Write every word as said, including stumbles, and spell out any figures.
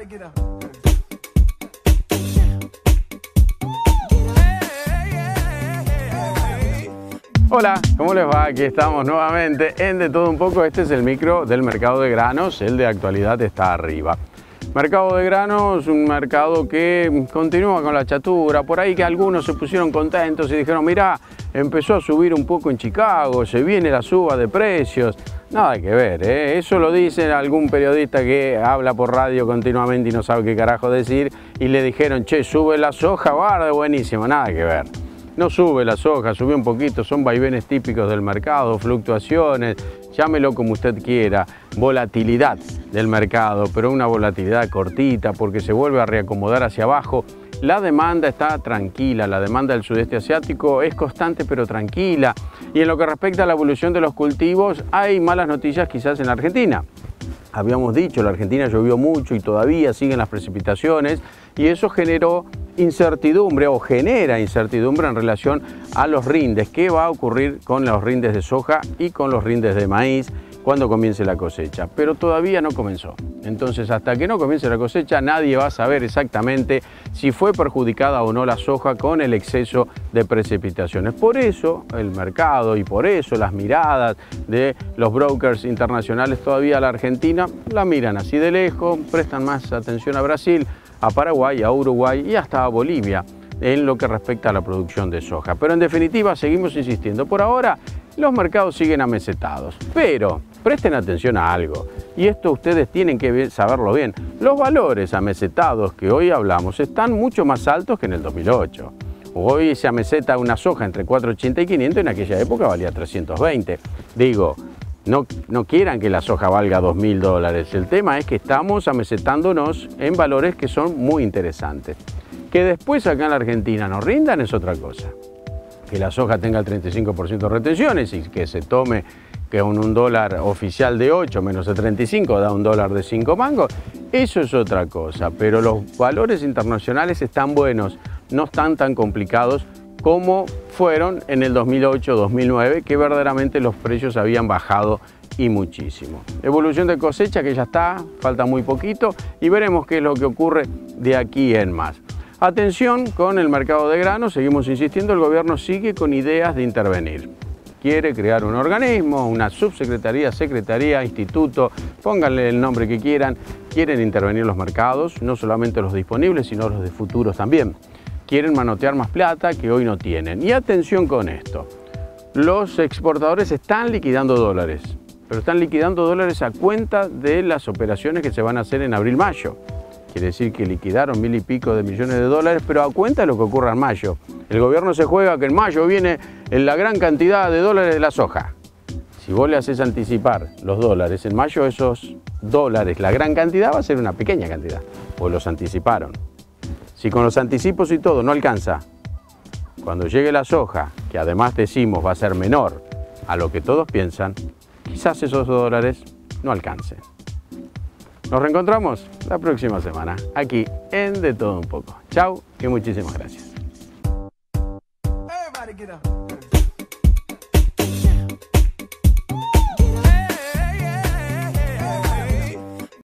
Everybody get up. Hola, ¿cómo les va? Aquí estamos nuevamente en De Todo Un Poco. Este es el micro del mercado de granos, el de actualidad está arriba. Mercado de granos, un mercado que continúa con la chatura, por ahí que algunos se pusieron contentos y dijeron, mirá, empezó a subir un poco en Chicago, se viene la suba de precios. Nada que ver, ¿eh? Eso lo dice algún periodista que habla por radio continuamente y no sabe qué carajo decir, y le dijeron, che, sube la soja, barde, buenísimo, nada que ver. No sube la soja, subió un poquito, son vaivenes típicos del mercado, fluctuaciones, llámelo como usted quiera, volatilidad del mercado, pero una volatilidad cortita porque se vuelve a reacomodar hacia abajo. La demanda está tranquila, la demanda del sudeste asiático es constante pero tranquila. Y en lo que respecta a la evolución de los cultivos, hay malas noticias quizás en la Argentina. Habíamos dicho, la Argentina llovió mucho y todavía siguen las precipitaciones y eso generó incertidumbre o genera incertidumbre en relación a los rindes. ¿Qué va a ocurrir con los rindes de soja y con los rindes de maíz cuando comience la cosecha? Pero todavía no comenzó. Entonces, hasta que no comience la cosecha, nadie va a saber exactamente si fue perjudicada o no la soja con el exceso de precipitaciones. Por eso el mercado y por eso las miradas de los brokers internacionales todavía a la Argentina la miran así de lejos, prestan más atención a Brasil, a Paraguay, a Uruguay y hasta a Bolivia en lo que respecta a la producción de soja. Pero en definitiva seguimos insistiendo, por ahora los mercados siguen amesetados, pero presten atención a algo, y esto ustedes tienen que saberlo bien, los valores amesetados que hoy hablamos están mucho más altos que en el dos mil ocho. Hoy se ameseta una soja entre cuatrocientos ochenta y quinientos, en aquella época valía trescientos veinte. Digo, No, no quieran que la soja valga dos mil dólares. El tema es que estamos amesetándonos en valores que son muy interesantes. Que después acá en la Argentina nos rindan es otra cosa. Que la soja tenga el treinta y cinco por ciento de retenciones y que se tome que con un dólar oficial de ocho menos el treinta y cinco da un dólar de cinco mangos, eso es otra cosa. Pero los valores internacionales están buenos, no están tan complicados como fueron en el dos mil ocho dos mil nueve, que verdaderamente los precios habían bajado y muchísimo. Evolución de cosecha que ya está, falta muy poquito y veremos qué es lo que ocurre de aquí en más. Atención con el mercado de granos, seguimos insistiendo, el gobierno sigue con ideas de intervenir. Quiere crear un organismo, una subsecretaría, secretaría, instituto, pónganle el nombre que quieran, quieren intervenir los mercados, no solamente los disponibles, sino los de futuros también. Quieren manotear más plata que hoy no tienen. Y atención con esto, los exportadores están liquidando dólares, pero están liquidando dólares a cuenta de las operaciones que se van a hacer en abril-mayo. Quiere decir que liquidaron mil y pico de millones de dólares, pero a cuenta de lo que ocurra en mayo. El gobierno se juega que en mayo viene la gran cantidad de dólares de la soja. Si vos le haces anticipar los dólares en mayo, esos dólares, la gran cantidad va a ser una pequeña cantidad, pues los anticiparon. Si con los anticipos y todo no alcanza, cuando llegue la soja, que además decimos va a ser menor a lo que todos piensan, quizás esos dólares no alcancen. Nos reencontramos la próxima semana, aquí en De Todo Un Poco. Chau y muchísimas gracias. Everybody get up.